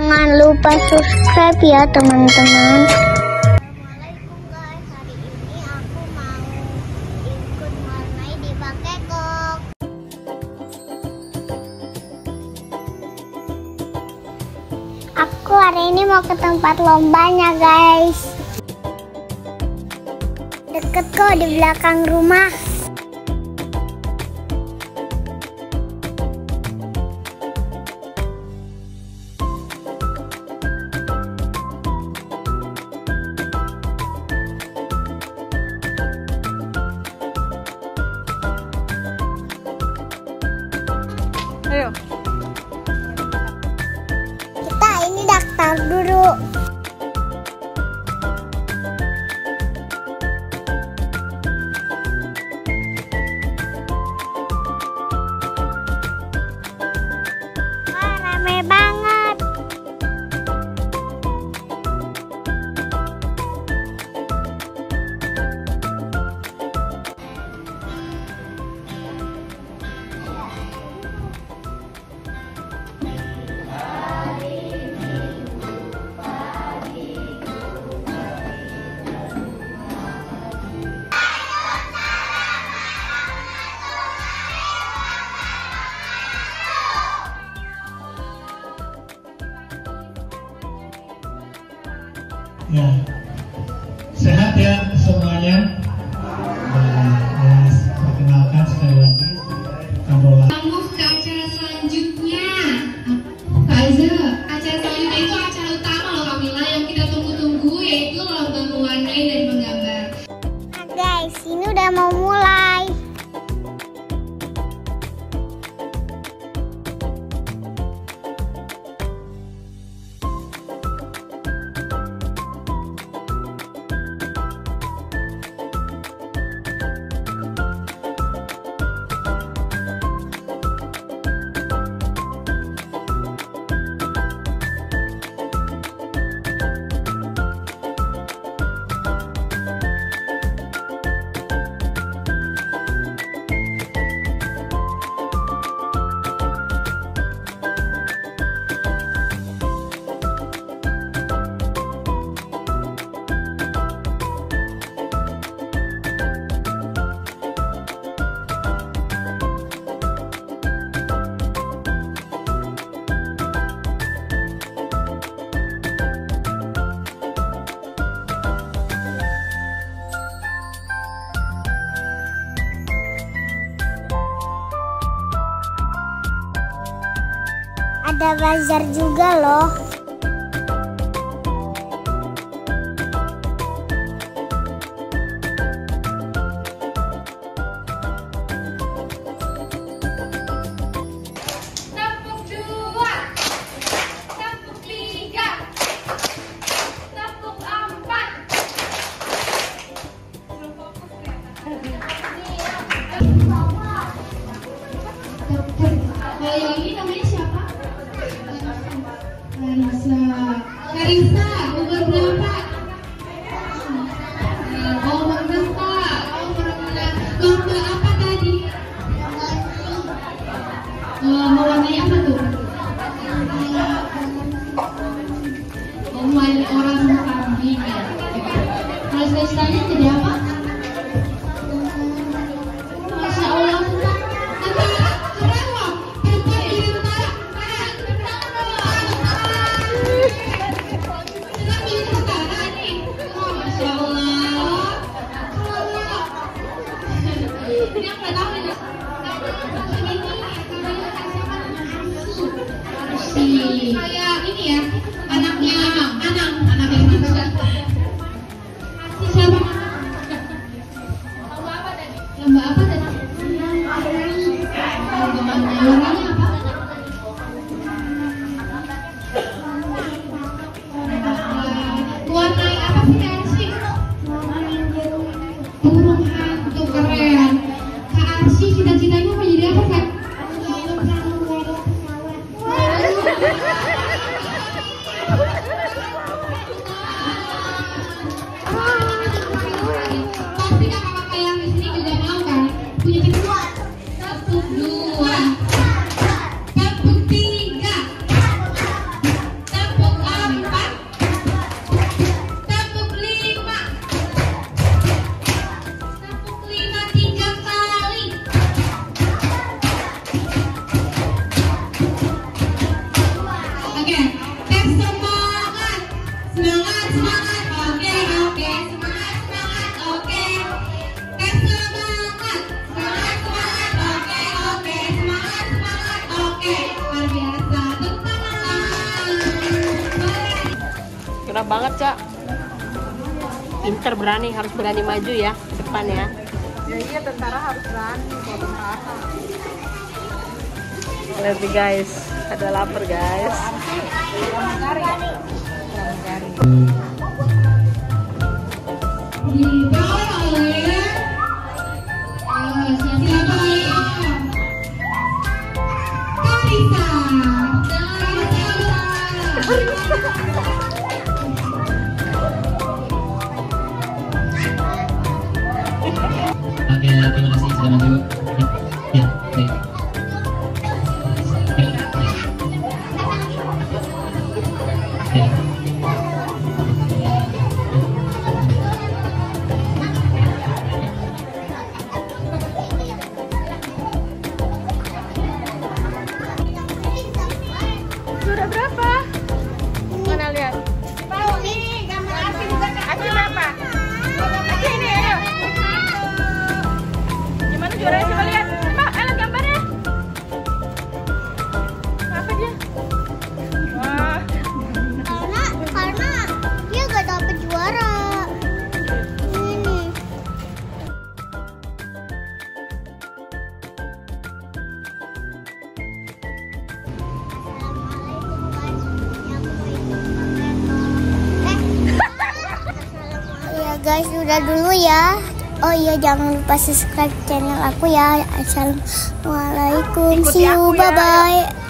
Jangan lupa subscribe ya teman-teman. Assalamualaikum guys, hari ini aku mau ikut mewarnai di Bakekok. Aku hari ini mau ke tempat lombanya guys. Deket kok, di belakang rumah. Ayo. Kita ini daftar dulu. Wah, rame banget. Ya, sehat ya semuanya. Perkenalkan sekali lagi, Kambola. Move ke acara selanjutnya. Kak Aiza, acara selanjutnya itu acara utama loh Kamila yang kita tunggu-tunggu, yaitu lomba mewarnai dan menggambar. Nah guys, ini udah mau mulai. Ada bazar juga loh. Tepuk 2, tepuk 3, tepuk 4. Kalau yang ini namanya siapa? Karissa, umur berapa? Oh, umur berapa? Oh, lomba apa tadi? Mewarnai apa tuh? Oh, mewarnai orang kambing ya. Kalau cita-citanya jadi apa? Masya Allah, tentara, keren loh. Perempuan jadi tentara. Ini aku nggak tahu nih. Kayak ini ya, anaknya anak yang bisa. Si siapa? Lomba apa tadi? Lomba apa tadi? Warnanya apa? Warnai apa sih Kak Arsy? Burung hantu, keren. Kak Arsy cita-citanya mau jadi apa Kak? Pasti kakak-kakak yang di sini juga mau kan? Punya kedua. Tepuk 2, tepuk 3, Tentara banget, Cak. Pinter, berani, harus berani maju ya ke depan ya. Ya iya, tentara harus berani kalau tentara. Lihat nih guys, ada lapar guys. Dibawa oleh siapa ya? Kalisa. Oke, terima kasih sudah maju. Ya, baik. Ya. Sudah berapa? Mana lihat? Tahu nih, gambar Asi juga. Asi berapa? Asi ini, ayo. Gimana juaranya? Coba lihat. Mbak, lihat gambarnya. Apa dia? Wah. Karena dia gak dapet juara. Ini. Ya guys, udah dulu ya. Oh iya, jangan lupa subscribe channel aku ya. Assalamualaikum. Ikuti See you. aku ya. Bye bye.